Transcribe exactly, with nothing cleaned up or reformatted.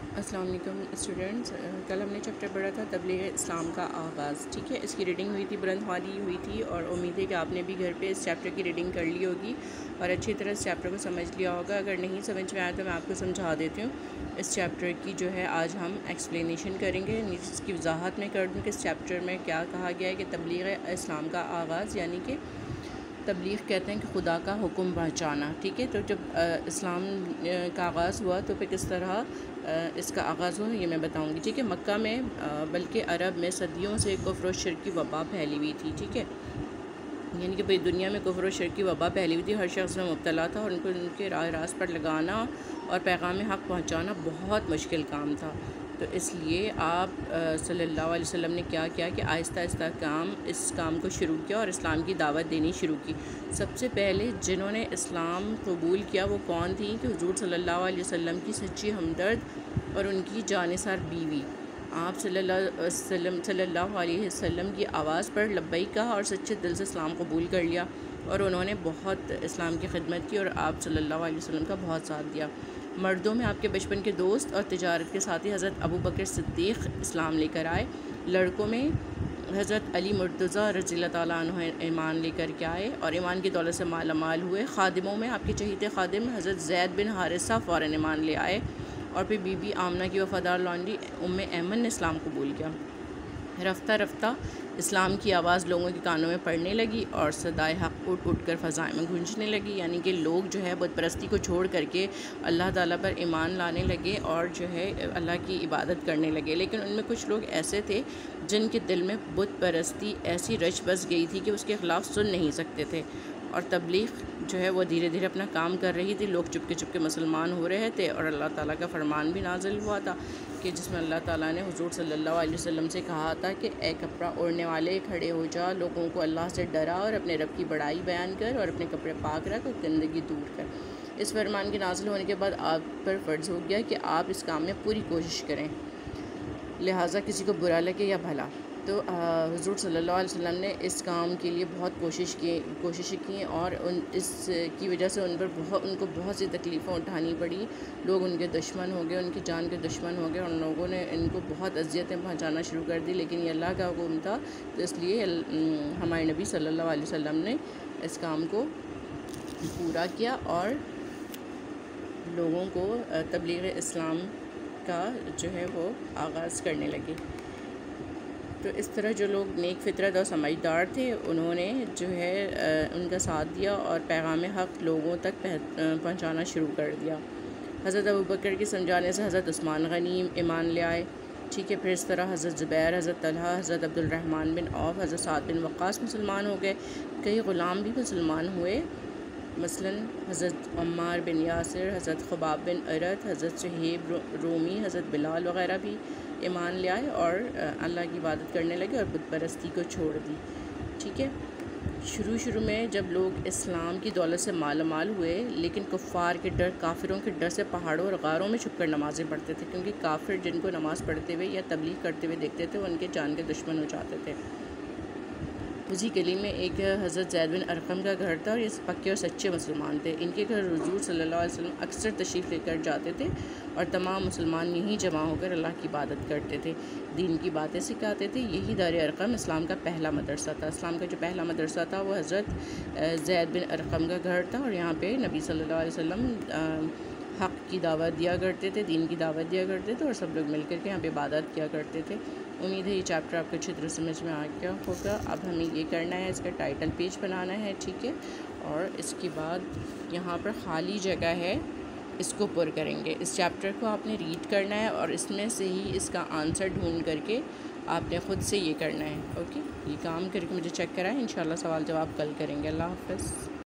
السلام علیکم اسٹوڈنٹس، کل ہم نے چیپٹر پڑھا تھا تبلیغ اسلام کا آغاز. ٹھیک ہے، اس کی ریڈنگ ہوئی تھی، بلند خوانی ہوئی تھی، اور امید ہے کہ آپ نے بھی گھر پہ اس چیپٹر کی ریڈنگ کر لی ہوگی اور اچھی طرح اس چیپٹر کو سمجھ لیا ہوگا. اگر نہیں سمجھ میں آیا تو میں آپ کو سمجھا دیتی ہوں. اس چیپٹر کی جو ہے آج ہم ایکسپلینیشن کریں گے، اس کی وضاحت میں کر دوں کہ اس چیپٹر میں کیا کہا گیا ہے کہ تبلیغ اسلام کا آغاز، یعنی کہ تبلیغ کہتے ہیں کہ خدا کا حکم پہنچانا. ٹھیک ہے، تو جب اسلام کا آغاز ہوا تو پھر کس طرح اس کا آغاز ہوا یہ میں بتاؤں گی. ٹھیک ہے، مکہ میں بلکہ عرب میں صدیوں سے کفر و شرک کی وبا پھیلی ہوئی تھی. ٹھیک ہے، یعنی کہ بھئی دنیا میں کفر و شرک کی وبا پھیلی ہوئی تھی، ہر شخص میں مبتلا تھا اور ان کو ان کے راہ راست پر لگانا اور پیغام حق پہنچانا بہت مشکل کام تھا. تو اس لیے آپ صلی اللہ علیہ وسلم نے کیا کیا کہ آہستہ آہستہ کام اس کام کو شروع کیا اور اسلام کی دعوت دینی شروع کی. سب سے پہلے جنہوں نے اسلام قبول کیا وہ کون تھیں کہ حضور صلی اللہ علیہ وسلم کی سچی ہمدرد اور ان کی جانثار بیوی. آپ صلی اللہ علیہ وسلم صلی اللہ علیہ وسلم کی آواز پر لبیک کہا اور سچے دل سے اسلام قبول کر لیا، اور انہوں نے بہت اسلام کی خدمت کی اور آپ صلی اللہ علیہ وسلم کا بہت ساتھ دیا. مردوں میں آپ کے بچپن کے دوست اور تجارت کے ساتھی حضرت ابو بکر صدیق اسلام لے کر آئے. لڑکوں میں حضرت علی مرتضیٰ رضی اللہ تعالیٰ عنہ ایمان لے کر کے آئے اور ایمان کی دولت سے مالا مال ہوئے. خادموں میں آپ کے چہیتے خادم حضرت زید بن حارثہ فوراً ایمان لے آئے، اور پھر بی بی آمنہ کی وفادار لونڈی ام ایمن نے اسلام قبول کیا. رفتہ رفتہ اسلام کی آواز لوگوں کے کانوں میں پڑنے لگی اور صدائے حق اٹھ اٹھ کر فضائیں میں گونجنے لگی. یعنی کہ لوگ جو ہے بت پرستی کو چھوڑ کر کے اللہ تعالیٰ پر ایمان لانے لگے اور جو ہے اللہ کی عبادت کرنے لگے. لیکن ان میں کچھ لوگ ایسے تھے جن کے دل میں بت پرستی ایسی رچ بس گئی تھی کہ اس کے خلاف سن نہیں سکتے تھے، اور تبلیغ جو ہے وہ دھیرے دھیرے اپنا کام کر رہی تھی. لوگ چپکے چپکے مسلمان ہو رہے تھے اور اللہ تعالیٰ کا فرمان بھی نازل ہوا تھا کہ جس میں اللہ تعالیٰ نے حضور صلی اللہ علیہ وسلم سے کہا تھا کہ اے کپڑا اوڑھنے والے کھڑے ہو جا، لوگوں کو اللہ سے ڈرا اور اپنے رب کی بڑائی بیان کر اور اپنے کپڑے پاک رکھ اور گندگی دور کر. اس فرمان کے نازل ہونے کے بعد آپ پر فرض ہو گیا کہ آپ اس کام میں پوری کوشش کریں، لہٰذا کسی کو برا لگے یا بھلا. تو حضور صلی اللہ علیہ وسلم نے اس کام کے لیے بہت کوشش کی کوششیں کیں اور ان اس کی وجہ سے ان پر بہت ان کو بہت سی تکلیفیں اٹھانی پڑی. لوگ ان کے دشمن ہو گئے، ان کی جان کے دشمن ہو گئے، اور ان لوگوں نے ان کو بہت اذیتیں پہنچانا شروع کر دی. لیکن یہ اللہ کا حکم تھا، تو اس لیے ہمارے نبی صلی اللہ علیہ وسلم نے اس کام کو پورا کیا اور لوگوں کو تبلیغ اسلام کا جو ہے وہ آغاز کرنے لگے. تو اس طرح جو لوگ نیک فطرت اور سمجھدار تھے انہوں نے جو ہے ان کا ساتھ دیا اور پیغام حق لوگوں تک پہنچانا شروع کر دیا. حضرت ابوبکر کے سمجھانے سے حضرت عثمان غنی ایمان لے آئے. ٹھیک ہے، پھر اس طرح حضرت زبیر، حضرت طلحہ، حضرت عبد الرحمن بن عوف، حضرت سعد بن وقاص مسلمان ہو گئے. کئی غلام بھی مسلمان ہوئے، مثلاً حضرت عمار بن یاسر، حضرت خباب بن ارت، حضرت صہیب رومی، حضرت بلال وغیرہ بھی ایمان لے آئے اور اللہ کی عبادت کرنے لگے اور بت پرستی کو چھوڑ دی. ٹھیک ہے، شروع شروع میں جب لوگ اسلام کی دولت سے مالا مال ہوئے، لیکن کفار کے ڈر کافروں کے ڈر سے پہاڑوں اور غاروں میں چھپ کر نمازیں پڑھتے تھے، کیونکہ کافر جن کو نماز پڑھتے ہوئے یا تبلیغ کرتے ہوئے دیکھتے تھے وہ ان کے جان کے دشمن ہو جاتے تھے. اسی گلی میں ایک حضرت زید بن ارقم کا گھر تھا اور یہ پکے اور سچے مسلمان تھے. ان کے گھر حضور صلی اللہ علیہ وسلم اکثر تشریف لے کر جاتے تھے اور تمام مسلمان یہیں جمع ہو کر اللہ کی عبادت کرتے تھے، دین کی باتیں سکھاتے تھے. یہی دار ارقم اسلام کا پہلا مدرسہ تھا. اسلام کا جو پہلا مدرسہ تھا وہ حضرت زید بن ارقم کا گھر تھا، اور یہاں پہ نبی صلی اللہ علیہ وسلم حق کی دعوت دیا کرتے تھے، دین کی دعوت دیا کرتے تھے، اور سب لوگ مل کر کے یہاں پہ عبادت کیا کرتے تھے. امید ہے یہ چیپٹر آپ کو اچھی طرح سمجھ میں آ گیا ہوگا. اب ہمیں یہ کرنا ہے، اس کا ٹائٹل پیج بنانا ہے. ٹھیک ہے، اور اس کے بعد یہاں پر خالی جگہ ہے، اس کو پر کریں گے. اس چیپٹر کو آپ نے ریڈ کرنا ہے اور اس میں سے ہی اس کا آنسر ڈھونڈ کر کے آپ نے خود سے یہ کرنا ہے. اوکے، یہ کام کر کے مجھے چیک کرائیں. انشاءاللہ سوال جواب کل کریں گے. اللہ حافظ.